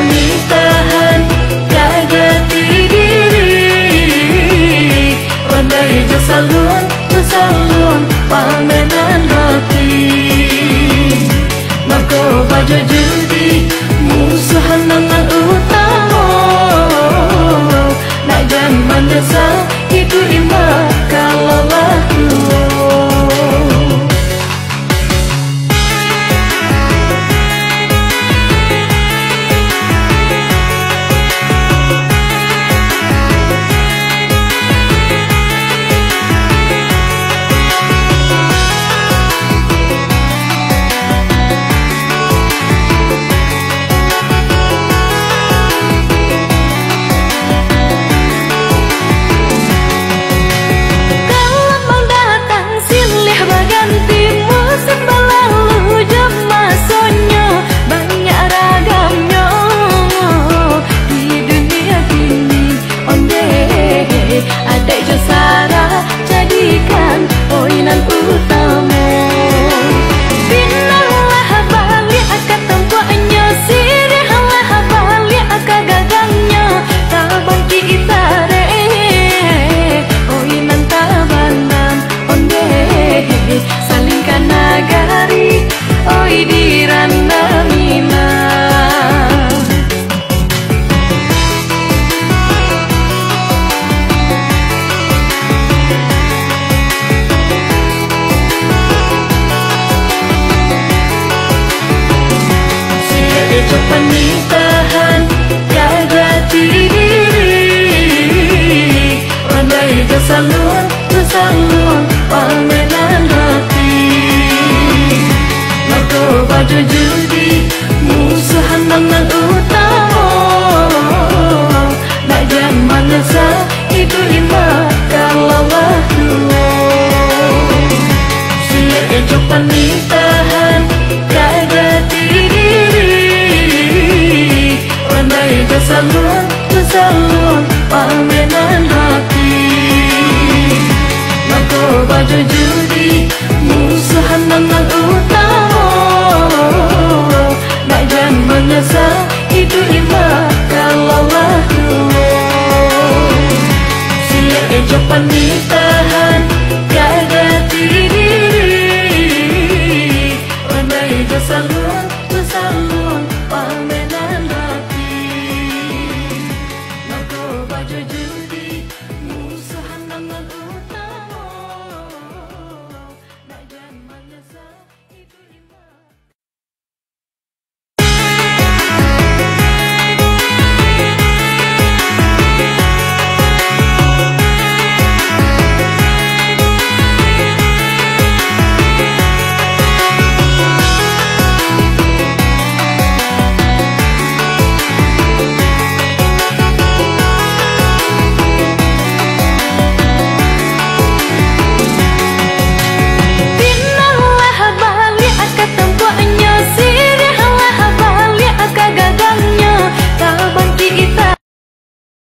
pernikahan jaga diri, pandai salun salun pamenan hati. Mako baju judi musuhan nangan utama, nak jangan menyesal itu imah kalau laku. Pernikahan jaga diri, pandai salun salun pamenan hati. Mako baju judi musuhan nangan utama, nak jangan menyesal itu imah kalau waktu. Siap pernikahan jaga salun salun pamenan hati. Mako baju